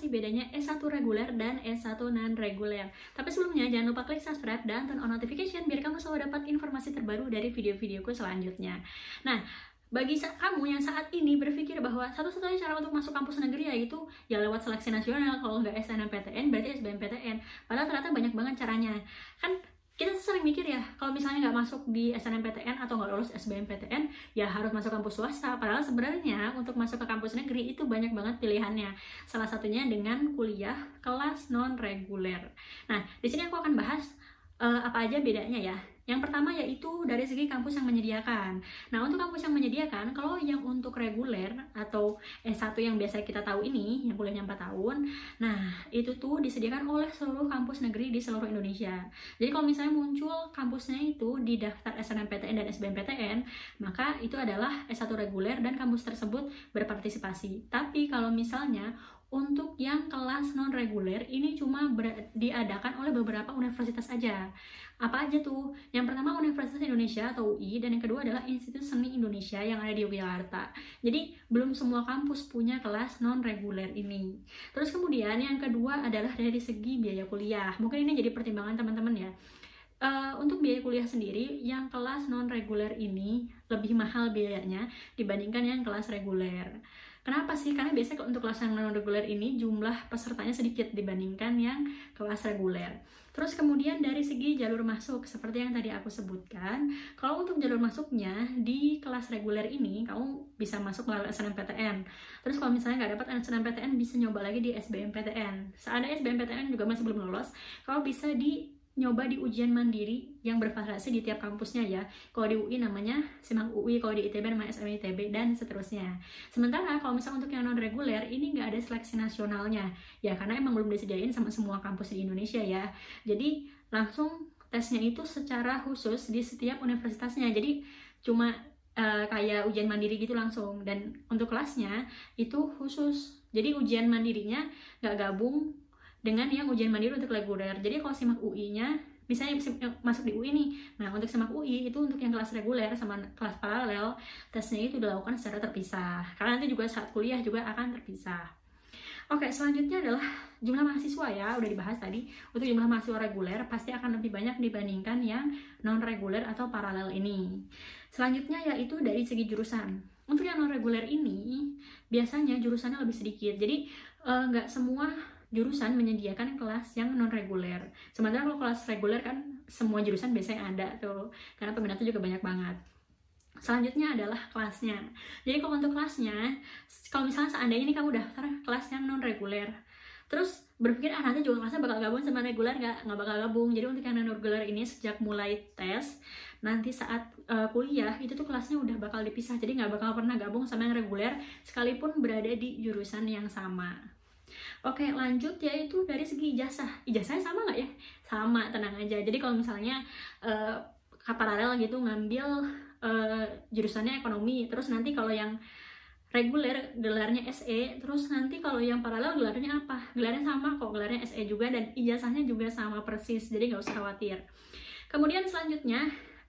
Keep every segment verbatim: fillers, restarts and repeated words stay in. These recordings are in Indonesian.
sih bedanya S satu reguler dan S satu non-reguler. Tapi sebelumnya jangan lupa klik subscribe dan turn on notification biar kamu selalu dapat informasi terbaru dari video-videoku selanjutnya. Nah, bagi kamu yang saat ini berpikir bahwa satu-satunya cara untuk masuk kampus negeri yaitu ya lewat seleksi nasional, kalau nggak S N M P T N berarti S B M P T N, padahal ternyata banyak banget caranya. Kan kita sering mikir ya, kalau misalnya nggak masuk di S N M P T N atau nggak lulus S B M P T N, ya harus masuk kampus swasta. Padahal sebenarnya untuk masuk ke kampus negeri itu banyak banget pilihannya. Salah satunya dengan kuliah kelas non-reguler. Nah, di sini aku akan bahas uh, apa aja bedanya ya. Yang pertama yaitu dari segi kampus yang menyediakan. Nah, untuk kampus yang menyediakan, kalau yang untuk reguler atau S satu yang biasa kita tahu ini, yang kuliahnya empat tahun, nah itu tuh disediakan oleh seluruh kampus negeri di seluruh Indonesia. Jadi kalau misalnya muncul kampusnya itu di daftar S N M P T N dan S B M P T N, maka itu adalah S satu reguler dan kampus tersebut berpartisipasi. Tapi kalau misalnya untuk yang kelas non-reguler ini cuma diadakan oleh beberapa universitas aja. Apa aja tuh? Yang pertama Universitas Indonesia atau U I, dan yang kedua adalah Institut Seni Indonesia yang ada di Yogyakarta. Jadi belum semua kampus punya kelas non-reguler ini. Terus kemudian yang kedua adalah dari segi biaya kuliah. Mungkin ini jadi pertimbangan teman-teman ya. Uh, untuk biaya kuliah sendiri, yang kelas non-reguler ini lebih mahal biayanya dibandingkan yang kelas reguler. Kenapa sih? Karena biasanya untuk kelas yang non-reguler ini jumlah pesertanya sedikit dibandingkan yang kelas reguler. Terus kemudian dari segi jalur masuk, seperti yang tadi aku sebutkan, kalau untuk jalur masuknya di kelas reguler ini, kamu bisa masuk melalui S N M P T N. Terus kalau misalnya nggak dapat S N M P T N, bisa nyoba lagi di S B M P T N. Seandainya S B M P T N juga masih belum lolos, kamu bisa di nyoba di ujian mandiri yang bervariasi di tiap kampusnya ya. Kalau di U I namanya SIMAK U I, kalau di I T B namanya S M I T B, dan seterusnya. Sementara kalau misalnya untuk yang non-reguler, ini nggak ada seleksi nasionalnya. Ya, karena emang belum disediain sama semua kampus di Indonesia ya. Jadi, langsung tesnya itu secara khusus di setiap universitasnya. Jadi, cuma uh, kayak ujian mandiri gitu langsung. Dan untuk kelasnya, itu khusus. Jadi, ujian mandirinya nggak gabung dengan yang ujian mandiri untuk reguler. Jadi kalau SIMAK U I-nya misalnya masuk di U I nih. Nah, untuk SIMAK U I itu untuk yang kelas reguler sama kelas paralel, tesnya itu dilakukan secara terpisah. Karena nanti juga saat kuliah juga akan terpisah. Oke, selanjutnya adalah jumlah mahasiswa ya, udah dibahas tadi. Untuk jumlah mahasiswa reguler pasti akan lebih banyak dibandingkan yang non-reguler atau paralel ini. Selanjutnya yaitu dari segi jurusan. Untuk yang non-reguler ini biasanya jurusannya lebih sedikit. Jadi nggak eh, semua jurusan menyediakan kelas yang non-reguler. Sementara kalau kelas reguler kan semua jurusan biasanya ada tuh, karena peminatnya juga banyak banget. Selanjutnya adalah kelasnya. Jadi kalau untuk kelasnya, kalau misalnya seandainya ini kamu daftar kelas yang non-reguler, terus berpikir ah nanti juga kelasnya bakal gabung sama reguler, nggak nggak bakal gabung. Jadi untuk yang non-reguler ini sejak mulai tes, nanti saat uh, kuliah itu tuh kelasnya udah bakal dipisah. Jadi nggak bakal pernah gabung sama yang reguler, sekalipun berada di jurusan yang sama. Oke, lanjut yaitu dari segi ijazah. Ijazahnya sama nggak ya? Sama, tenang aja. Jadi kalau misalnya uh, paralel gitu ngambil uh, jurusannya ekonomi, terus nanti kalau yang reguler gelarnya S E, terus nanti kalau yang paralel gelarnya apa? Gelarnya sama kok, gelarnya S E juga, dan ijazahnya juga sama persis. Jadi nggak usah khawatir. Kemudian selanjutnya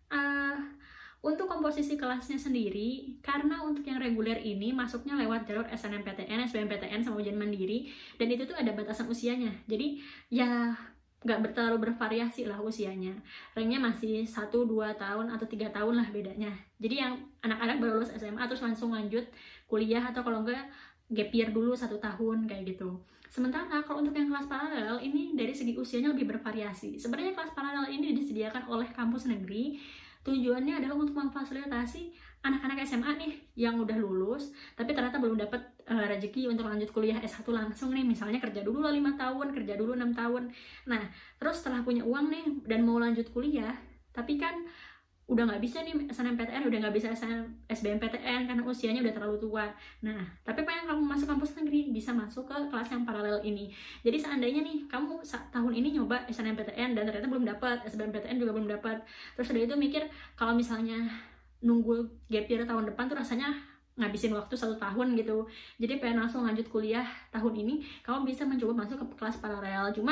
uh, untuk komposisi kelasnya sendiri, karena untuk yang reguler ini masuknya lewat jalur S N M P T N, S B M P T N, sama ujian mandiri, dan itu tuh ada batasan usianya. Jadi ya nggak terlalu bervariasi lah usianya. Ranknya masih satu, dua tahun, atau tiga tahun lah bedanya. Jadi yang anak-anak baru lulus S M A terus langsung lanjut kuliah, atau kalau enggak gap year dulu satu tahun kayak gitu. Sementara kalau untuk yang kelas paralel ini dari segi usianya lebih bervariasi. Sebenarnya kelas paralel ini disediakan oleh kampus negeri. Tujuannya adalah untuk memfasilitasi anak-anak S M A nih yang udah lulus tapi ternyata belum dapat uh, rezeki untuk lanjut kuliah S satu langsung nih, misalnya kerja dulu lah lima tahun, kerja dulu enam tahun. Nah, terus setelah punya uang nih dan mau lanjut kuliah, tapi kan udah nggak bisa nih S N M P T N, udah nggak bisa S B M P T N karena usianya udah terlalu tua. Nah, tapi pengen kamu masuk kampus negeri, bisa masuk ke kelas yang paralel ini. Jadi seandainya nih kamu tahun ini nyoba S N M P T N dan ternyata belum dapat, S B M P T N juga belum dapat, terus udah itu mikir kalau misalnya nunggu gap year tahun depan tuh rasanya ngabisin waktu satu tahun gitu. Jadi pengen langsung lanjut kuliah tahun ini, kamu bisa mencoba masuk ke kelas paralel. Cuma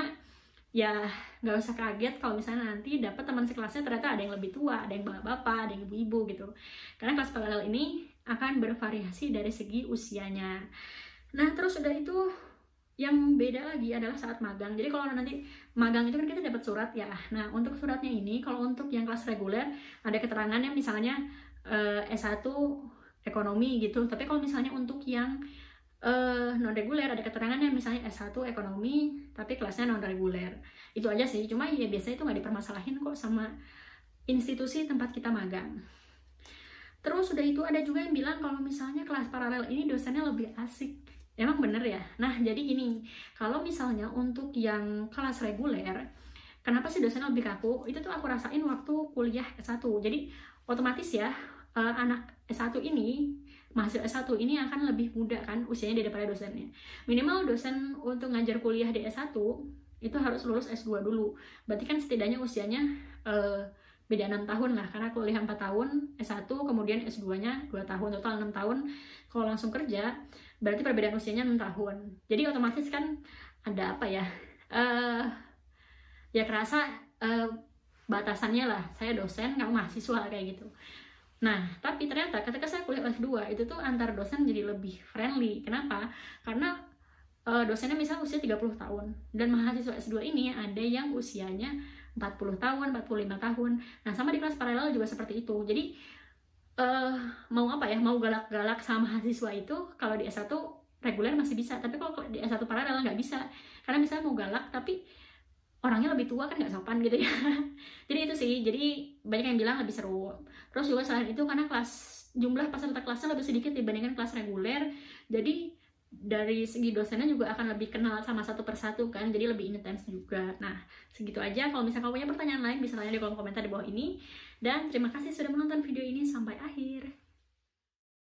ya nggak usah kaget kalau misalnya nanti dapat teman sekelasnya ternyata ada yang lebih tua, ada yang bapak-bapak, ada yang ibu-ibu gitu. Karena kelas paralel ini akan bervariasi dari segi usianya. Nah, terus udah itu yang beda lagi adalah saat magang. Jadi kalau nanti magang itu kan kita dapat surat ya. Nah, untuk suratnya ini, kalau untuk yang kelas reguler ada keterangannya misalnya uh, S satu ekonomi gitu. Tapi kalau misalnya untuk yang uh, non reguler ada keterangannya misalnya S satu ekonomi tapi kelasnya non reguler. Itu aja sih. Cuma ya biasanya itu nggak dipermasalahin kok sama institusi tempat kita magang. Terus udah itu ada juga yang bilang kalau misalnya kelas paralel ini dosennya lebih asik. Emang bener ya? Nah, jadi gini, kalau misalnya untuk yang kelas reguler, kenapa sih dosennya lebih kaku? Itu tuh aku rasain waktu kuliah S satu. Jadi, otomatis ya, uh, anak S satu ini, mahasiswa S satu ini akan lebih muda kan usianya daripada dosennya. Minimal dosen untuk ngajar kuliah di S satu, itu harus lulus S dua dulu. Berarti kan setidaknya usianya uh, beda enam tahun lah, karena kuliah empat tahun, S satu, kemudian S dua-nya dua tahun, total enam tahun. Kalau langsung kerja, berarti perbedaan usianya enam tahun. Jadi otomatis kan ada apa ya, uh, ya kerasa uh, batasannya lah, saya dosen, kamu mahasiswa, kayak gitu. Nah, tapi ternyata ketika saya kuliah S dua, itu tuh antar dosen jadi lebih friendly. Kenapa? Karena uh, dosennya misalnya usia tiga puluh tahun, dan mahasiswa S dua ini ada yang usianya empat puluh tahun, empat puluh lima tahun. Nah, sama di kelas paralel juga seperti itu. Jadi Uh, mau apa ya, mau galak-galak sama mahasiswa itu kalau di S satu reguler masih bisa, tapi kalau di S satu paralel nggak bisa, karena misalnya mau galak tapi orangnya lebih tua kan nggak sopan gitu ya. Jadi itu sih, jadi banyak yang bilang lebih seru. Terus juga selain itu karena kelas, jumlah peserta kelasnya lebih sedikit dibandingkan kelas reguler, jadi dari segi dosennya juga akan lebih kenal sama satu persatu kan, jadi lebih intens juga. Nah, segitu aja. Kalau misalnya kamu punya pertanyaan lain bisa tanya di kolom komentar di bawah ini. Dan terima kasih sudah menonton video ini.